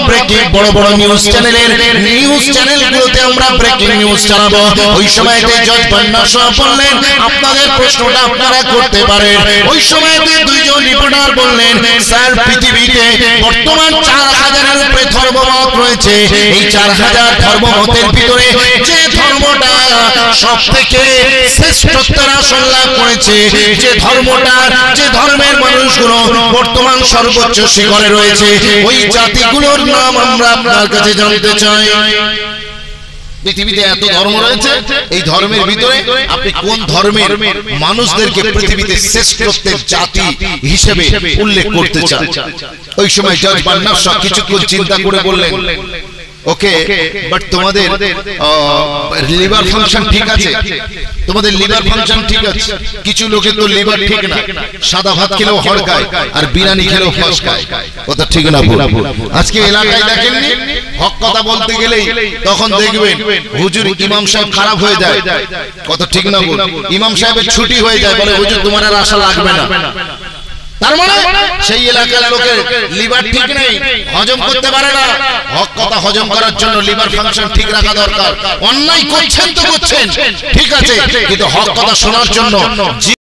Breaking বড় বড় news চ্যানেলগুলোতে আমরা ব্রেকিং নিউজ চালাবো। ওই সময়তে জজ বান্না সাহেব বললেন আপনাদের প্রশ্নটা আপনারা করতে পারেন। ওই সময়তে দুইজন রিপোর্টার বললেন স্যার পৃথিবীতে বর্তমান 4000-এর উপরে ধর্মমত রয়েছে। এই 4000 ধর্মমতের ভিতরে যে ধর্মটা সবথেকে শ্রেষ্ঠত্ব আসন লাভ করেছে, যে ধর্মের মানুষগুলো বর্তমান সর্বোচ্চ শিখরে রয়েছে, ওই জাতিগুলোর নাম আমরা আপনার কাছে জানতে চাই। পৃথিবীতে এত ধর্ম রয়েছে, এই ধর্মের ভিতরে আপনি কোন ধর্মের মানুষদেরকে পৃথিবীতে শ্রেষ্ঠত্বের জাতি হিসেবে উল্লেখ করতে চান? ওই সময় জজ বান্না সাহেব কিছুক্ষণ চিন্তা করে বললেন ওকে, বাট তোমাদের লিভার ফাংশন ঠিক আছে, তোমাদের লিভার ফাংশন ঠিক আছে। কিছু লোকের তো লিভার ঠিক না, সাদা ভাত খেলেও হড়কায় আর বিরিয়ানি খেলেও ফসকায়। কথা ঠিক না ভুল? আজকে এলাকায় দেখেননি, হক কথা বলতে গেলেই তখন দেখবেন হুজুর ইমাম সাহেব খারাপ হয়ে যায়। কথা ঠিক না ভুল? ইমাম সাহেবের ছুটি হয়ে যায়, বলে হুজুর তোমার আর আশা লাগবে না। তার মানে সেই এলাকার লোকের লিভার ঠিক নেই, হজম করতে পারে না। হক কথা হজম করার জন্য লিভার ফাংশন ঠিক রাখা দরকার। অন্যায় করছেন তো করছেন, ঠিক আছে, কিন্তু হক কথা শোনার জন্য